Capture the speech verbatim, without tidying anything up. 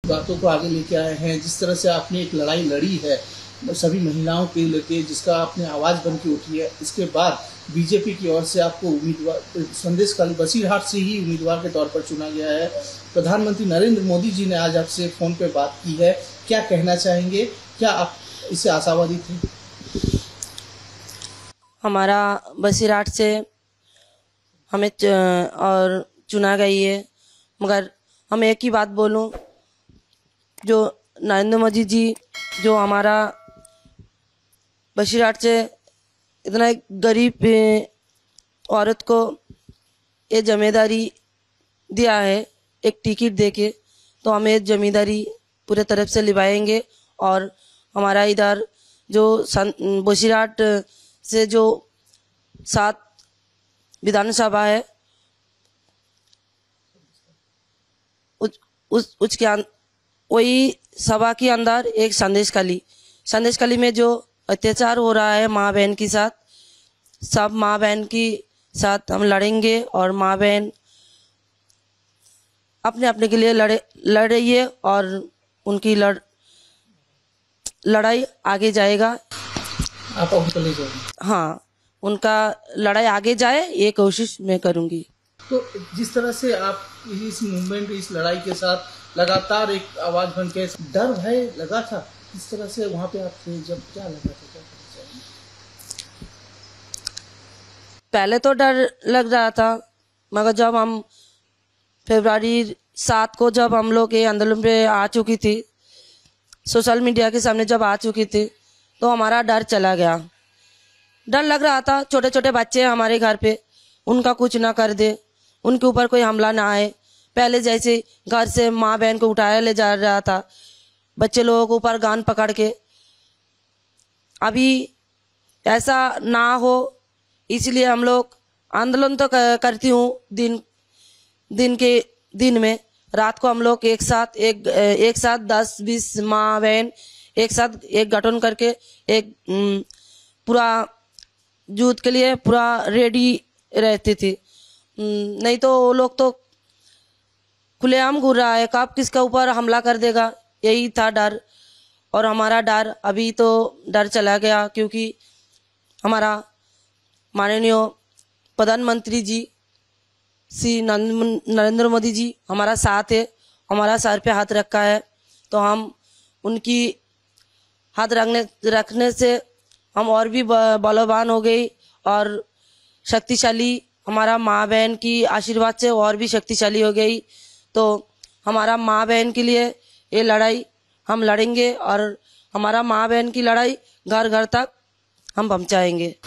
बातों को आगे लेके आए हैं, जिस तरह से आपने एक लड़ाई लड़ी है सभी महिलाओं के लेके, जिसका आपने आवाज़ बन के उठी है, इसके बाद बीजेपी की ओर से आपको उम्मीदवार संदेशखाली बसीरहाट से ही उम्मीदवार के तौर पर चुना गया है। प्रधानमंत्री नरेंद्र मोदी जी ने आज आपसे फ़ोन पे बात की है, क्या कहना चाहेंगे? क्या आप इससे आशावादी थे? हमारा बसीरहाट से हमें च, और चुना गई है, मगर हम एक ही बात बोलूं, जो नरेंद्र मोदी जी जो हमारा बसीरहाट से इतना एक गरीब औरत को ये जिम्मेदारी दिया है एक टिकट देके, तो हमें ये जिम्मेदारी पूरे तरफ से निभाएंगे। और हमारा इधर जो बसीरहाट से जो सात विधानसभा है उस उस उसके वही सभा के अंदर एक संदेशखाली संदेशखाली में जो अत्याचार हो रहा है माँ बहन के साथ, सब माँ बहन के साथ हम लड़ेंगे और माँ बहन अपने अपने के लिए लड़े लड़ रही है और उनकी लड़ लड़ाई आगे जाएगा। आप उनको ले जाएंगे? हाँ, उनका लड़ाई आगे जाए ये कोशिश मैं करूँगी। तो जिस तरह से आप इस मूवमेंट इस लड़ाई के साथ लगातार एक आवाज़ बन के, डर भय लगा था इस तरह से वहाँ पे आप थे जब, क्या लगा था? क्या पहले तो डर लग रहा था, मगर जब हम फरवरी सात को जब हम लोग ये आंदोलन पे आ चुकी थी, सोशल मीडिया के सामने जब आ चुकी थी, तो हमारा डर चला गया। डर लग रहा था छोटे छोटे बच्चे हमारे घर पे, उनका कुछ ना कर दे, उनके ऊपर कोई हमला ना आए। पहले जैसे घर से माँ बहन को उठाया ले जा रहा था बच्चे लोगों के ऊपर गान पकड़ के, अभी ऐसा ना हो, इसलिए हम लोग आंदोलन तो करती हूँ दिन दिन के दिन में, रात को हम लोग एक साथ एक एक साथ दस बीस माँ बहन एक साथ एक गठन करके एक पूरा युद्ध के लिए पूरा रेडी रहती थी। नहीं तो वो लोग तो खुलेआम घूर रहा है, कब किसका ऊपर हमला कर देगा, यही था डर। और हमारा डर अभी तो डर चला गया, क्योंकि हमारा माननीय प्रधानमंत्री जी श्री नरेंद्र मोदी जी हमारा साथ है, हमारा सर पे हाथ रखा है, तो हम उनकी हाथ रखने रखने से हम और भी बलवान हो गई और शक्तिशाली, हमारा माँ बहन की आशीर्वाद से और भी शक्तिशाली हो गई। तो हमारा माँ बहन के लिए ये लड़ाई हम लड़ेंगे और हमारा माँ बहन की लड़ाई घर घर तक हम पहुँचाएंगे।